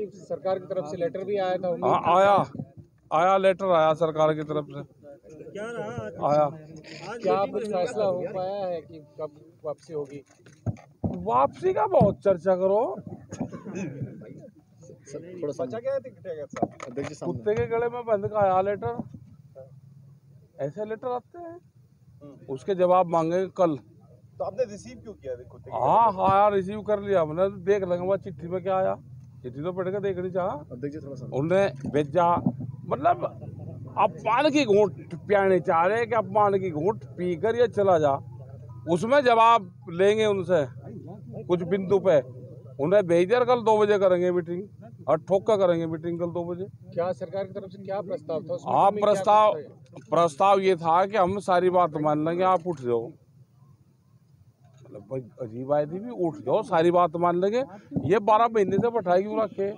अभी सरकार की तरफ से लेटर भी आया था। हाँ, आया लेटर आया सरकार की तरफ से। क्या रहा आया, क्या कुछ फैसला हो पाया है कि कब वापसी होगी? वापसी का बहुत चर्चा करो। बचा क्या है कुत्ते के गले में बंद का आया लेटर। ऐसे लेटर आते हैं, उसके जवाब मांगेंगे कल। तो आपने रिसीव क्यों किया? हाँ, रिसीव कर लिया हमने। देख लेंगे वह चिट्ठी में क्या आया। चिट्ठी तो पढ़ के देखनी चाह। उन्हें भेजा, मतलब अपमान की घूंट पियाने चाह रहे कि अपमान की घूंट पीकर ये चला जा। उसमें जवाब लेंगे उनसे कुछ बिंदु पे। उन्हें भेज दिया, कल 2 बजे करेंगे मीटिंग और ठोक कर करेंगे मीटिंग कल 2 बजे। क्या सरकार की तरफ से क्या प्रस्ताव था? हाँ, प्रस्ताव ये था कि हम सारी बात मान लेंगे, आप उठ जाओ। मतलब भाई अजीब आए थी भी, उठ जाओ सारी बात मान लेंगे। ये 12 महीने से बैठाई क्यों रखे?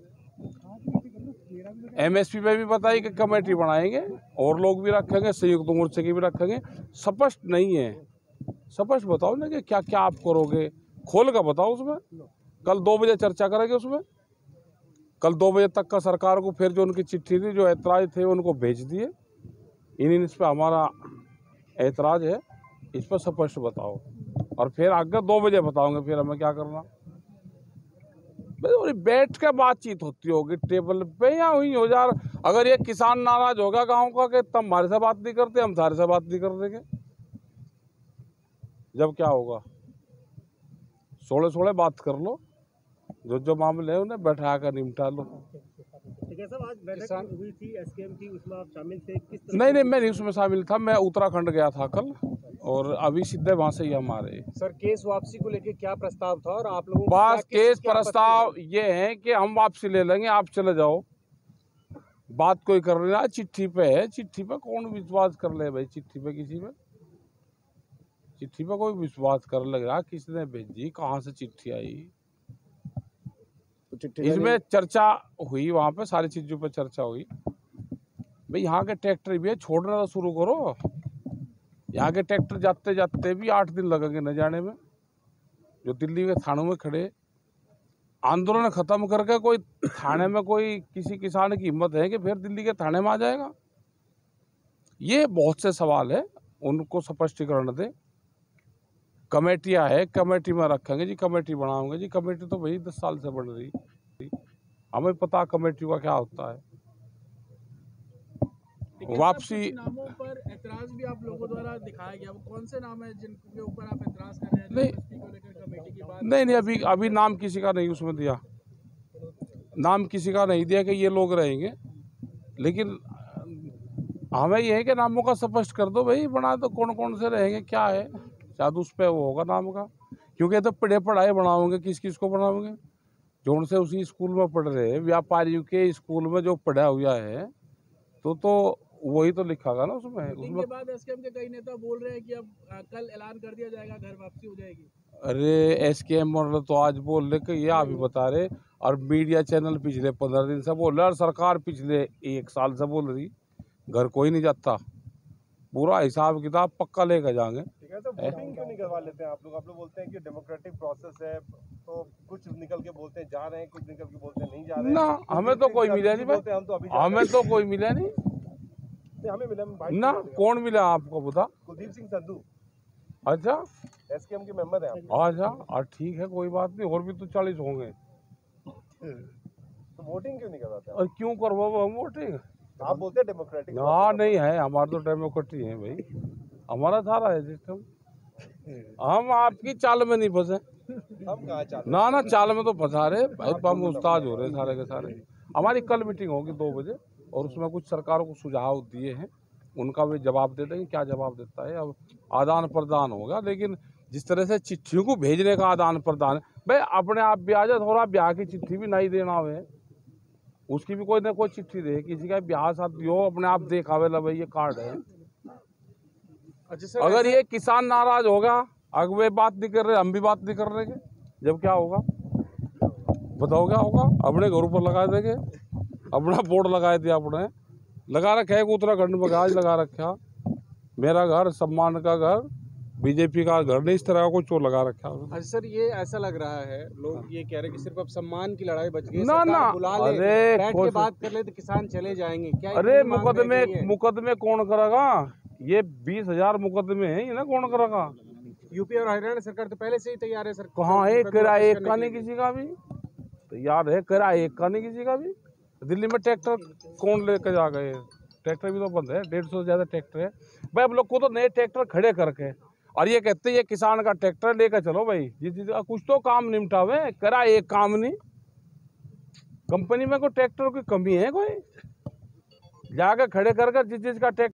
MSP पे भी बताई कि कमेटी बनाएंगे और लोग भी रखेंगे, संयुक्त मोर्चे की भी रखेंगे। स्पष्ट नहीं है, स्पष्ट बताओ ना कि क्या क्या आप करोगे, खोल कर बताओ। उसमें कल 2 बजे चर्चा करेंगे। उसमें कल 2 बजे तक का सरकार को फिर जो उनकी चिट्ठी थी, जो ऐतराज थे, उनको भेज दिए। इस पर हमारा ऐतराज है, इस पर स्पष्ट बताओ और फिर आगे 2 बजे बताओगे फिर हमें क्या करना। बैठ के बातचीत होती होगी टेबल पे या हुई हो जा। अगर ये किसान नाराज होगा गांव का कि तुम हमारे से बात नहीं करते, हम तुम्हारे से बात नहीं कर देंगे, जब क्या होगा? 16 बात कर लो, जो मामले है उन्हें बैठा कर निपटा लो। आज बैठक हुई थी SKM की, उसमें आप शामिल थे? नहीं, मैं नहीं उसमें शामिल था। मैं उत्तराखंड गया था कल और अभी सीधे वहां से ही हमारे। सर, केस वापसी को लेकर क्या प्रस्ताव था और आप लोगों बस केस प्रस्ताव ये है कि हम वापसी ले लेंगे, आप चले जाओ। बात कोई कर रहा है, चिट्ठी पे है। चिट्ठी पे कौन विश्वास कर ले भाई? चिट्ठी पे किसी पे, चिट्ठी पे कोई विश्वास कर लग रहा? किसने भेजी, कहाँ से चिट्ठी आई? तो इसमें चर्चा हुई, वहां पे सारी चीजों पे चर्चा हुई। भाई यहाँ के ट्रैक्टर भी है, छोड़ना तो शुरू करो। यहाँ के ट्रैक्टर जाते जाते भी 8 दिन लगेंगे न जाने में। जो दिल्ली के थानों में खड़े, आंदोलन खत्म करके कोई थाने में कोई किसी किसान की हिम्मत है कि फिर दिल्ली के थाने में आ जाएगा? ये बहुत से सवाल है, उनको स्पष्टीकरण दे। कमेटियां है, कमेटी में रखेंगे जी, कमेटी बनाओगे जी। कमेटी तो भाई 10 साल से बन रही, हमें पता कमेटी का क्या होता है। वापसी नामों पर एतराज भी आप लोगों द्वारा दिखाया गया, वो कौन से नाम है जिनके ऊपर आप एतराज कर रहे हैं? कमेटी की बात नहीं, अभी नाम किसी का नहीं उसमें दिया, नाम किसी का नहीं दिया कि ये लोग रहेंगे। लेकिन हमें ये है कि नामों का स्पष्ट कर दो भाई, बना दो कौन कौन से रहेंगे, क्या है। शायद उस पर वो होगा नाम का, क्योंकि तो पढ़ाई बनाओगे, किस किस को बनाओगे? जो उनसे उसी स्कूल में पढ़ रहे हैं, व्यापारियों के स्कूल में जो पढ़ा हुआ है, तो वही तो लिखा था ना उसमें। उसके बाद SKM के कई नेता बोल रहे हैं कि अब कल ऐलान कर दिया जाएगा, घर वापसी हो जाएगी। अरे SKM मॉडल तो आज बोल रहे कि ये अभी बता रहे, और मीडिया चैनल पिछले 15 दिन से बोल रहे, और सरकार पिछले 1 साल से बोल रही घर कोई नहीं जाता। पूरा हिसाब किताब पक्का लेकर जाएंगे। ठीक है, तो वोटिंग क्यों नहीं करवा लेते हैं आप लोग? बोलते हैं कि डेमोक्रेटिक प्रोसेस है, तो कुछ निकल के बोलते हैं जा रहे हैं, कुछ निकल के बोलते हैं नहीं जा रहे हैं। ना, हमें तो कोई मिला नहीं भाई, हमें तो कोई मिला नहीं। हमें मिला ना, कौन मिला आपको बता? कुलदीप सिंह संधू। अच्छा, SKM के मेंबर हैं आप? अच्छा, ठीक है, कोई बात नहीं, और भी तो 40 होंगे। तो वोटिंग क्यों नहीं करवाते? और क्यों करवाओ हम वोटिंग? आप बोलते हैं डेमोक्रेटिक। हाँ, नहीं है, हमारा तो डेमोक्रेटिक है भाई, हमारा सारा है सिस्टम। हम आपकी चाल में नहीं फंसे। हम कहाँ चाल? ना, चाल में तो फंसा रहे भाई, हम उस्ताद हो रहे सारे के सारे। हमारी कल मीटिंग होगी 2 बजे, और उसमें कुछ सरकारों को सुझाव दिए हैं, उनका भी जवाब दे देंगे। क्या जवाब देता है, अब आदान प्रदान होगा। लेकिन जिस तरह से चिट्ठियों को भेजने का आदान प्रदान, भाई अपने आप भी आ जाए, थोड़ा ब्याह की चिट्ठी भी नहीं देना हुए, उसकी भी कोई ना कोई चिट्ठी दे। किसी का ब्याह शादी हो, अपने आप देखावे ला भाई ये कार्ड है। अगर ये किसान नाराज होगा, अगवे बात नहीं कर रहे, हम भी बात नहीं कर रहे, जब क्या होगा बताओ? क्या होगा? अपने घर पर लगा देंगे, अपना बोर्ड लगाए थे, अपने लगा रखे है उत्तराखंड में, आज लगा रखा, मेरा घर सम्मान का घर, बीजेपी का घर ने इस तरह का कोई चोर लगा रखा है। अच्छा सर, ये ऐसा लग रहा है, लोग ये कह रहे हैं कि सिर्फ अब सम्मान की लड़ाई बच गई है, ना सरकार ना, बुला ले, अरे बैठ के कुछ- बात कर ले तो किसान चले जाएंगे क्या? अरे इतनी मांग रह गई है? मुकदमे कौन करेगा? ये 20,000 मुकदमे हैं, ये ना कौन करेगा? यूपी और हरियाणा सरकार तो पहले से ही तैयार है सर। कहाँ है मुकदमे किराया वापस एक करने का के नहीं लिए। किसी का भी? तो याद है किराया एक का नहीं किसी का भी। दिल्ली में ट्रैक्टर कौन लेकर जा गए? ट्रैक्टर भी तो बंद है, 150 से ज्यादा ट्रैक्टर है भाई। अब लोग को तो नए ट्रैक्टर खड़े करके और ये कहते हैं ये किसान का ट्रैक्टर लेकर चलो भाई, जिस चीज का कुछ तो काम निपटावे, किराया एक काम नहीं। कंपनी में कोई ट्रैक्टर की कमी है कोई? जाकर खड़े कर जिस चीज का ट्रैक्टर